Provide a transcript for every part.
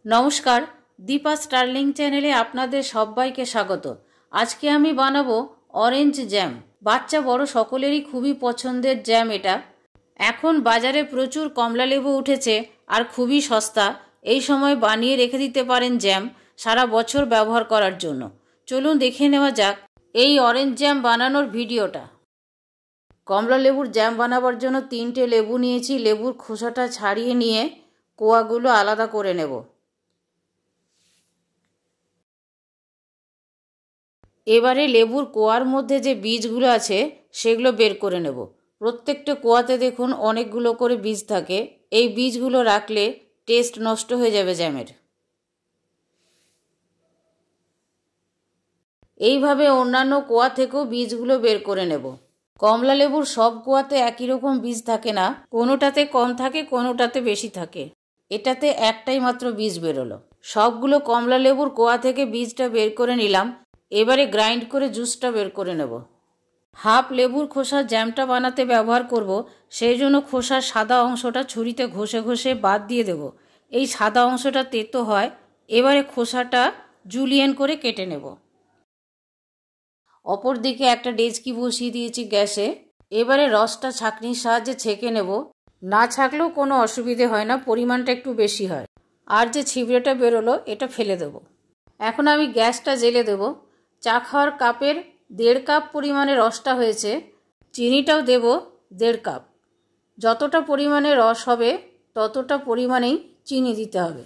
নমস্কার, দীপা স্টার্লিং চ্যানেলে আপনাদের সবাইকে স্বাগত। আজকে আমি বানাবো অরেঞ্জ জ্যাম। বাচ্চা বড় সকলেরই খুবই পছন্দের জ্যাম এটা। এখন বাজারে প্রচুর কমলা লেবু উঠেছে আর খুবই সস্তা। এই সময় বানিয়ে রেখে দিতে পারেন জ্যাম সারা বছর ব্যবহার করার জন্য। চলুন দেখে নেওয়া যাক এই অরেঞ্জ জ্যাম বানানোর ভিডিওটা। কমলা লেবুর জ্যাম বানাবার জন্য 3টে লেবু নিয়েছি। লেবুর খোসাটা ছাড়িয়ে নিয়ে কোয়াগুলো আলাদা করে নেব। এবারে লেবুর কোয়ার মধ্যে যে বীজগুলো আছে সেগুলো বের করে নেব। প্রত্যেকটা কোয়াতে দেখুন অনেকগুলো করে বীজ থাকে। এই বীজগুলো রাখলে টেস্ট নষ্ট হয়ে যাবে জ্যামের। এইভাবে অন্যান্য কোয়া থেকেও বীজগুলো বের করে নেব। কমলা লেবুর সব কোয়াতে একই রকম বীজ থাকে না, কোনোটাতে কম থাকে কোনোটাতে বেশি থাকে। এটাতে একটাই মাত্র বীজ বেরোলো। সবগুলো কমলা লেবুর কোয়া থেকে বীজটা বের করে নিলাম। এবারে গ্রাইন্ড করে জুসটা বের করে নেব। হাফ লেবুর খোসা জ্যামটা বানাতে ব্যবহার করব, সেই জন্য খোসার সাদা অংশটা ছুরিতে ঘষে ঘষে বাদ দিয়ে দেব। এই সাদা অংশটা তেতো হয়। এবারে খোসাটা জুলিয়েন করে কেটে নেব। অপর দিকে একটা ডেচকি বসিয়ে দিয়েছি গ্যাসে। এবারে রসটা ছাঁকনির সাহায্যে ছেঁকে নেব। না ছাঁকলেও কোনো অসুবিধে হয় না, পরিমাণটা একটু বেশি হয়। আর যে ছিবড়েটা বেরোলো এটা ফেলে দেব। এখন আমি গ্যাসটা জ্বেলে দেব। চা খাওয়ার কাপের 1.5 কাপ পরিমাণে রসটা হয়েছে। চিনিটাও দেব 1.5 কাপ। যতটা পরিমাণে রস হবে ততটা পরিমাণেই চিনি দিতে হবে।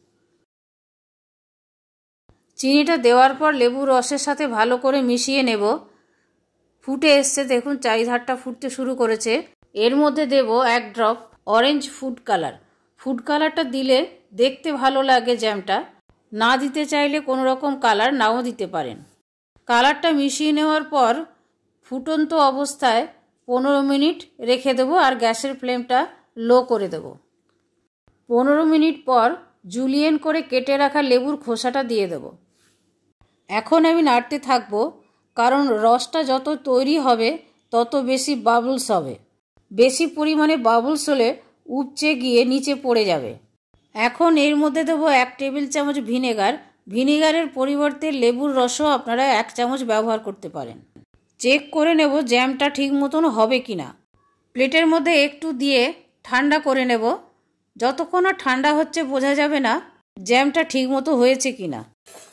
চিনিটা দেওয়ার পর লেবুর রসের সাথে ভালো করে মিশিয়ে নেব। ফুটে এসছে, দেখুন চারিধারটা ফুটতে শুরু করেছে। এর মধ্যে দেব 1 drop orange food colour. Food কালারটা দিলে দেখতে ভালো লাগে জ্যামটা। না দিতে চাইলে কোনো রকম কালার নাও দিতে পারেন। কালারটা মিশিয়ে নেওয়ার পর ফুটন্ত অবস্থায় 15 মিনিট রেখে দেবো আর গ্যাসের ফ্লেমটা লো করে দেব। 15 মিনিট পর জুলিয়েন করে কেটে রাখা লেবুর খোসাটা দিয়ে দেব। এখন আমি নাড়তে থাকবো, কারণ রসটা যত তৈরি হবে তত বেশি বাবলস হবে। বেশি পরিমাণে বাবলস হলে উপচে গিয়ে নিচে পড়ে যাবে। এখন এর মধ্যে দেবো 1 টেবিল চামচ ভিনেগার। ভিনেগারের পরিবর্তে লেবুর রসও আপনারা 1 চামচ ব্যবহার করতে পারেন। চেক করে নেব জ্যামটা ঠিক মতন হবে কি না। প্লেটের মধ্যে একটু দিয়ে ঠান্ডা করে নেব। যতক্ষণ না ঠান্ডা হচ্ছে বোঝা যাবে না জ্যামটা ঠিক মতো হয়েছে কি না।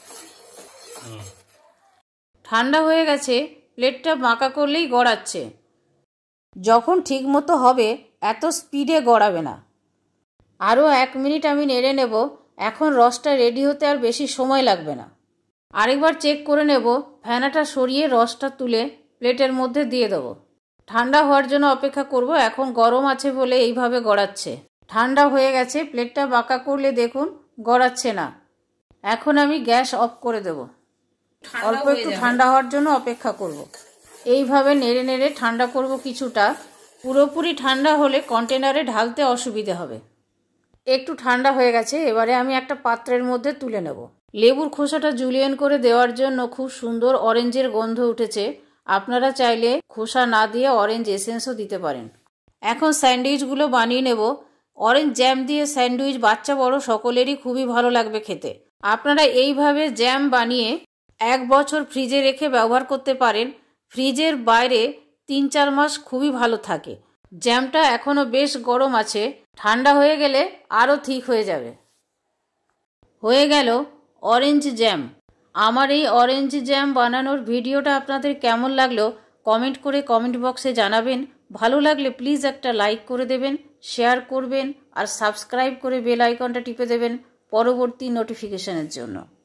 ঠান্ডা হয়ে গেছে, প্লেটটা বাঁকা করলেই গড়াচ্ছে। যখন ঠিক মতো হবে এত স্পিডে গড়াবে না। আরও 1 মিনিট আমি নেড়ে নেব। এখন রসটা রেডি হতে আর বেশি সময় লাগবে না। আরেকবার চেক করে নেব। ফেনাটা সরিয়ে রসটা তুলে প্লেটের মধ্যে দিয়ে দেবো। ঠান্ডা হওয়ার জন্য অপেক্ষা করব। এখন গরম আছে বলে এইভাবে গড়াচ্ছে। ঠান্ডা হয়ে গেছে, প্লেটটা বাঁকা করলে দেখুন গড়াচ্ছে না। এখন আমি গ্যাস অফ করে দেব। অল্প একটু ঠান্ডা হওয়ার জন্য অপেক্ষা করব। এইভাবে নেড়ে নেড়ে ঠান্ডা করব কিছুটা। পুরোপুরি ঠান্ডা হলে কন্টেনারে ঢালতে অসুবিধে হবে। একটু ঠান্ডা হয়ে গেছে, এবারে আমি একটা পাত্রের মধ্যে তুলে নেব। লেবুর খোসাটা জুলিয়েন করে দেওয়ার জন্য খুব সুন্দর অরেঞ্জের গন্ধ উঠেছে। আপনারা চাইলে খোসা না দিয়ে অরেঞ্জ এসেন্সও দিতে পারেন। এখন স্যান্ডউইচগুলো বানিয়ে নেব। অরেঞ্জ জ্যাম দিয়ে স্যান্ডউইচ বাচ্চা বড় সকলেরই খুবই ভালো লাগবে খেতে। আপনারা এইভাবে জ্যাম বানিয়ে 1 বছর ফ্রিজে রেখে ব্যবহার করতে পারেন। ফ্রিজের বাইরে 3-4 মাস খুবই ভালো থাকে। জ্যামটা এখনও বেশ গরম আছে, ঠান্ডা হয়ে গেলে আরও ঠিক হয়ে যাবে। হয়ে গেল অরেঞ্জ জ্যাম। আমার এই অরেঞ্জ জ্যাম বানানোর ভিডিওটা আপনাদের কেমন লাগলো কমেন্ট করে কমেন্ট বক্সে জানাবেন। ভালো লাগলে প্লিজ একটা লাইক করে দেবেন, শেয়ার করবেন আর সাবস্ক্রাইব করে বেল আইকনটা টিপে দেবেন পরবর্তী নোটিফিকেশনের জন্য।